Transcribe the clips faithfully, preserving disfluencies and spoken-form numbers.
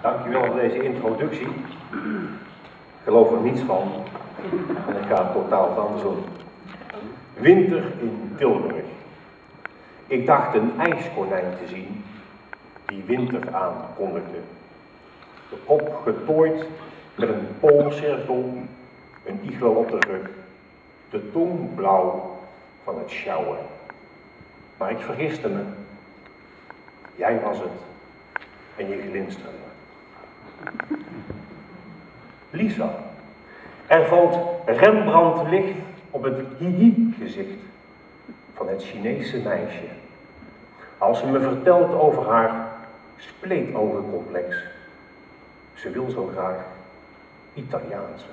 Dankjewel voor deze introductie. Ik geloof er niets van en ik ga het totaal andersom. Winter in Tilburg. Ik dacht een ijskonijn te zien die winter aankondigde. De kop getooid met een poolcirkel, een iglo op de rug, de tong blauw van het sjouwen. Maar ik vergiste me. Jij was het en je glinsterde. Lisa, er valt Rembrandt-licht op het hihi-gezicht van het Chinese meisje. Als ze me vertelt over haar spleetogencomplex. Ze wil zo graag Italiaanse.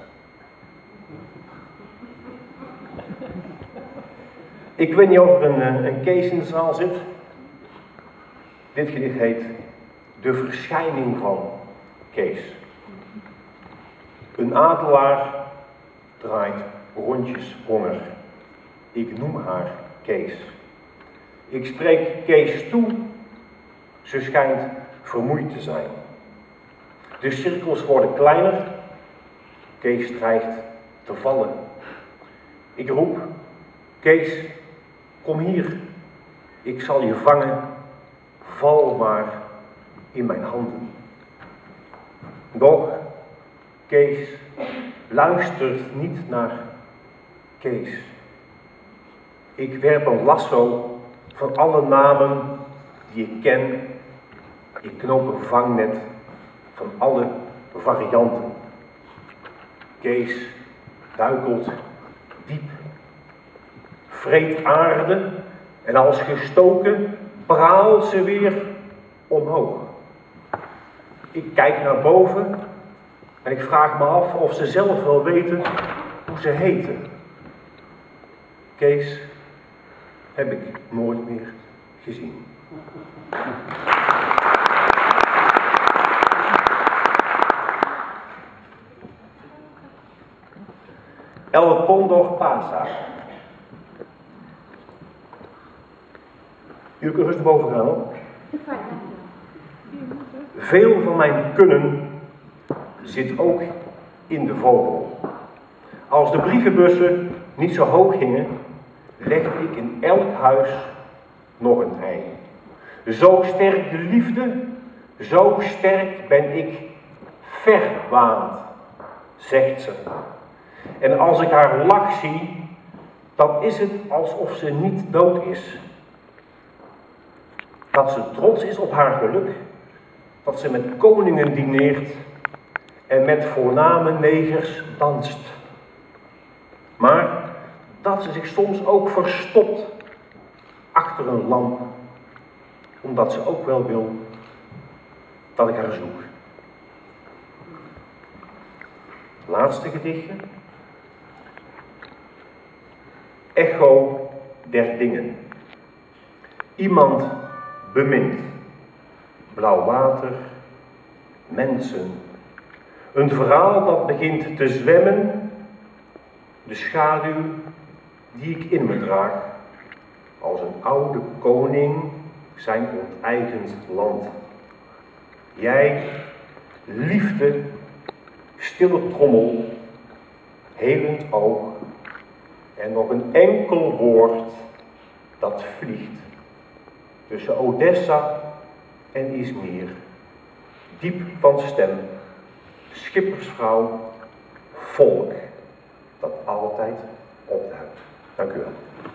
Ik weet niet of er een, een Kees in de zaal zit. Dit gedicht heet De verschijning van Kees. Een adelaar draait rondjes honger. Ik noem haar Kees. Ik spreek Kees toe. Ze schijnt vermoeid te zijn. De cirkels worden kleiner. Kees dreigt te vallen. Ik roep, Kees, kom hier. Ik zal je vangen. Val maar in mijn handen. Doch, Kees luistert niet naar Kees. Ik werp een lasso van alle namen die ik ken. Ik knoop een vangnet van alle varianten. Kees duikelt diep, vreet aarde en als gestoken praalt ze weer omhoog. Ik kijk naar boven en ik vraag me af of ze zelf wel weten hoe ze heten. Kees heb ik nooit meer gezien. El Condor Pasa. Jullie kunnen rustig boven gaan hoor. Veel van mijn kunnen zit ook in de vogel. Als de brievenbussen niet zo hoog gingen, legde ik in elk huis nog een ei. Zo sterk de liefde, zo sterk ben ik verwaand, zegt ze. En als ik haar lach zie, dan is het alsof ze niet dood is. Dat ze trots is op haar geluk, dat ze met koningen dineert en met voorname negers danst. Maar dat ze zich soms ook verstopt achter een lamp, omdat ze ook wel wil dat ik haar zoek. Laatste gedichtje. Echo der dingen. Iemand bemint. Blauw water, mensen. Een verhaal dat begint te zwemmen. De schaduw die ik in me draag. Als een oude koning zijn onteigend land. Jij, liefde, stille trommel, helend oog. En nog een enkel woord dat vliegt tussen Odessa en Izmir. Diep van stem, schippersvrouw, volk dat altijd opduikt. Dank u wel.